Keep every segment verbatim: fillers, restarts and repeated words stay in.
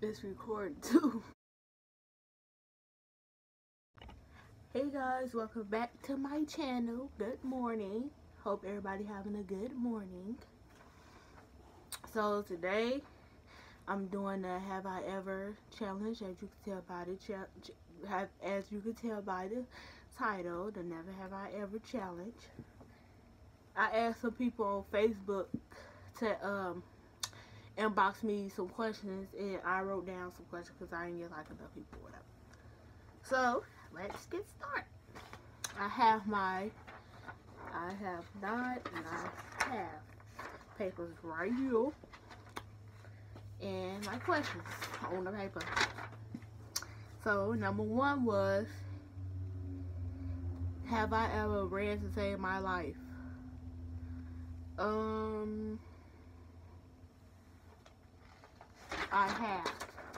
it's recording too. Hey guys, welcome back to my channel. Good morning. Hope everybody having a good morning. So today I'm doing the Have I Ever challenge. As you can tell by the have as you can tell by the title, the Never Have I Ever challenge. I asked some people on Facebook to um inbox me some questions, and I wrote down some questions because I didn't get like enough people or whatever. So let's get started. I have my I have not and I have papers right here and my questions on the paper. So number one was, have I ever ran to save my life? Um I have.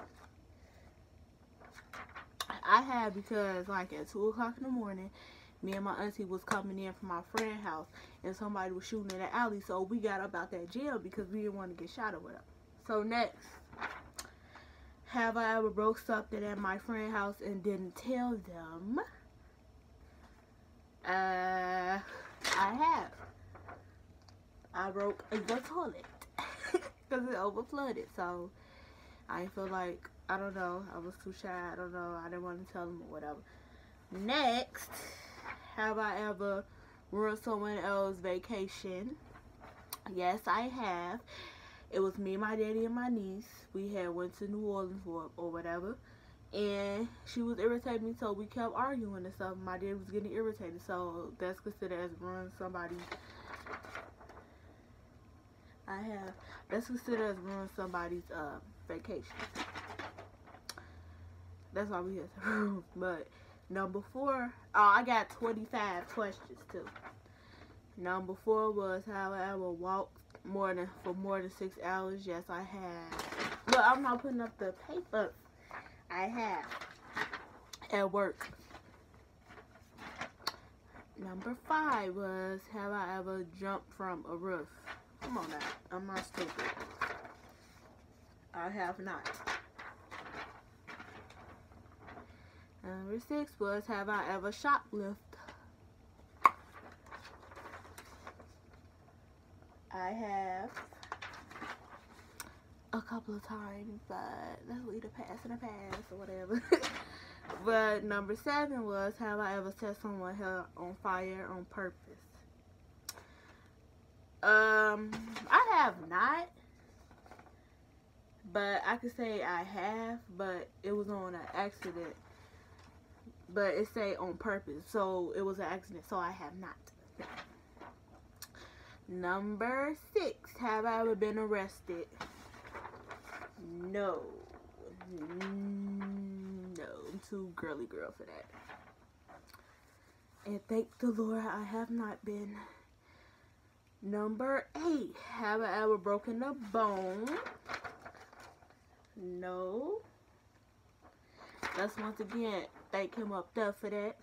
I have because like at two o'clock in the morning, me and my auntie was coming in from my friend's house and somebody was shooting in the alley, so we got up out that jail because we didn't want to get shot or whatever. So next, have I ever broke something at my friend's house and didn't tell them? Uh, I have. I broke the toilet because it over flooded, so I feel like, I don't know, I was too shy, I don't know, I didn't want to tell them or whatever. Next, have I ever ruined someone else's vacation? Yes, I have. It was me, my daddy, and my niece. We had went to New Orleans or, or whatever, and she was irritating me, so we kept arguing and stuff. My dad was getting irritated, so that's considered as ruining somebody's. I have. That's considered as ruining somebody's uh, vacation. That's why we have to ruin. But number four, oh, I got twenty-five questions too. Number four was, have I ever walked more than for more than six hours? Yes, I have. But I'm not putting up the paper. I have at work. Number five was, have I ever jumped from a roof? Come on now, I'm not stupid. I have not. Number six was, have I ever shoplifted? I have a couple of times, but let's leave the past in the past or whatever. But number seven was, have I ever set someone hell on fire on purpose? Um, I have not, but I could say I have, but it was on an accident. But it say on purpose, so it was an accident, so I have not. Number six, have I ever been arrested? No. No, I'm too girly girl for that. And thank the Lord I have not been. Number eight, have I ever broken a bone? No. Let's once again thank him up there for that.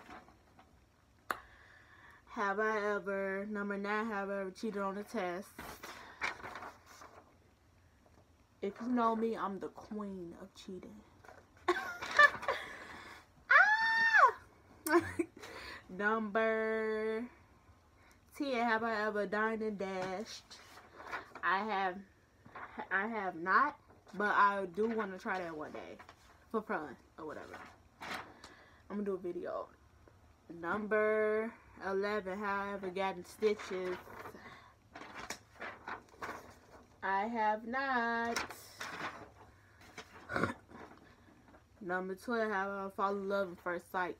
Have I ever, number nine, have I ever cheated on a test? If you know me, I'm the queen of cheating. Ah! Number ten, have I ever dined and dashed? I have, I have not, but I do want to try that one day for fun or whatever. I'm gonna do a video. Number eleven, have I ever gotten stitches? I have not. Number twelve, have I ever fallen in love at first sight?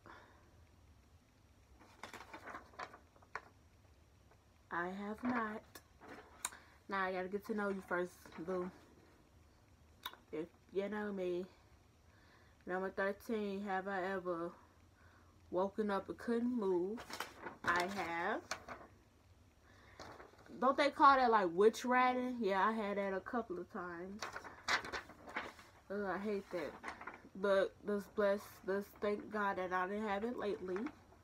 I have not. Now I gotta get to know you first, boo. If you know me. Number thirteen, have I ever woken up and couldn't move? I have. Don't they call that like witch riding? Yeah, I had that a couple of times. Ugh, I hate that. But let's bless, let's thank God that I didn't have it lately.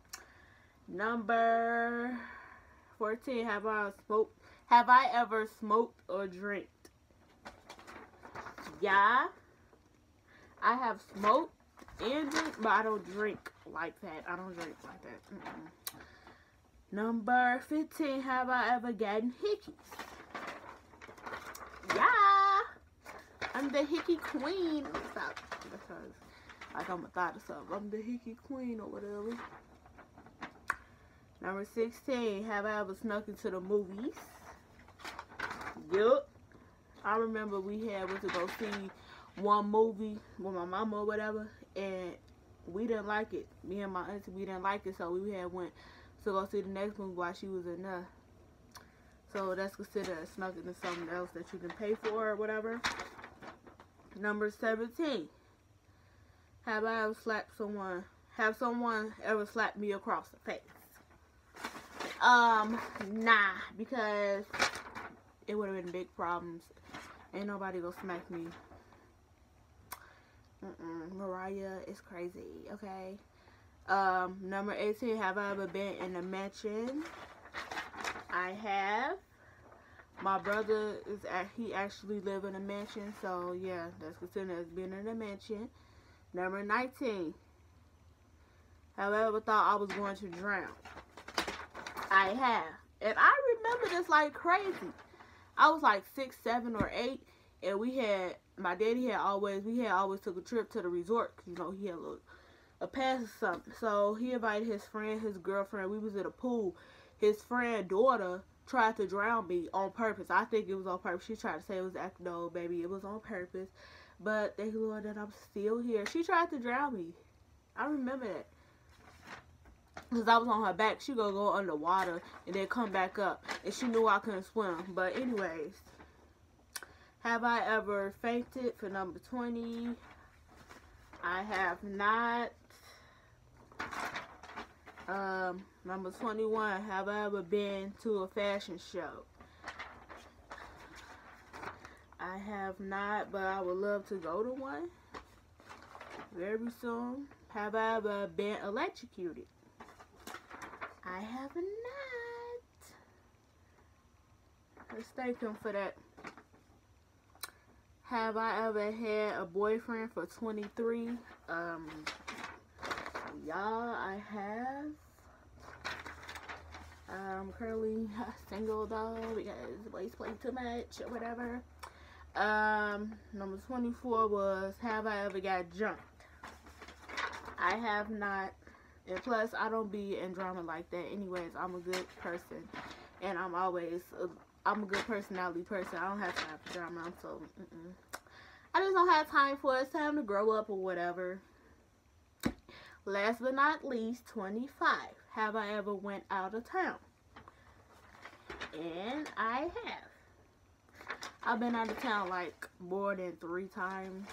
Number fourteen, have I smoked? Have I ever smoked or drank? Yeah, I have smoked and drink, but I don't drink like that. I don't drink like that. Mm-mm. Number fifteen, have I ever gotten hickeys? Yeah. I'm the hickey queen. Stop. Because, like, I'm a thought of something. I'm the hickey queen or whatever. Number sixteen, have I ever snuck into the movies? Yup. I remember we had went to go see one movie with my mama or whatever, and we didn't like it. Me and my auntie, we didn't like it, so we had went to go see the next movie while she was in there. So that's considered a snuck into something else that you can pay for or whatever. Number seventeen. Have I ever slapped someone? Have someone ever slapped me across the face? Um, nah, because it would have been big problems. Ain't nobody gonna smack me. Mm-mm. Mariah is crazy, okay? Um, number eighteen, have I ever been in a mansion? I have. My brother is at, he actually live in a mansion, so yeah, that's considered as being in a mansion. Number nineteen, have I ever thought I was going to drown? I have. And I remember this like crazy. I was like six, seven, or eight, and we had, my daddy had always, we had always took a trip to the resort, cause, you know, he had a, little, a pass or something. So he invited his friend, his girlfriend. We was at a pool. His friend daughter tried to drown me on purpose. I think it was on purpose. She tried to say it was act no, baby, it was on purpose. But thank the Lord that I'm still here. She tried to drown me. I remember that. Because I was on her back. She gonna go underwater and then come back up. And she knew I couldn't swim. But anyways, have I ever fainted? For number twenty, I have not. Um, number twenty-one, have I ever been to a fashion show? I have not, but I would love to go to one very soon. Have I ever been electrocuted? I have not. Let's thank him for that. Have I ever had a boyfriend for twenty-three? Um, y'all, I have. I'm currently single though because the boys play too much or whatever. Um, number twenty-four was, have I ever got jumped? I have not. And plus, I don't be in drama like that. Anyways, I'm a good person, and I'm always, a, I'm a good personality person. I don't have to have drama. I'm so, mm-mm. I just don't have time for it. It's time to grow up or whatever. Last but not least, twenty-five. Have I ever went out of town? And I have. I've been out of town like more than three times.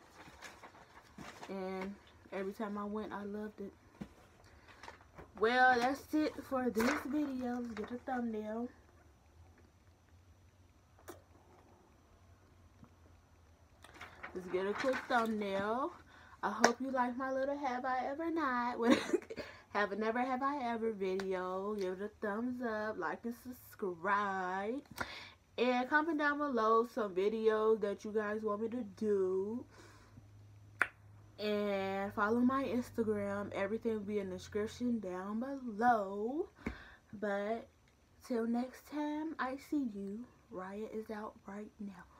And every time I went, I loved it. Well, that's it for this video. Let's get a thumbnail. Let's get a quick thumbnail. I hope you like my little have I ever not. Have a never have I ever video. Give it a thumbs up, like and subscribe. And comment down below some videos that you guys want me to do. And follow my Instagram. Everything will be in the description down below. But till next time I see you, Raya is out right now.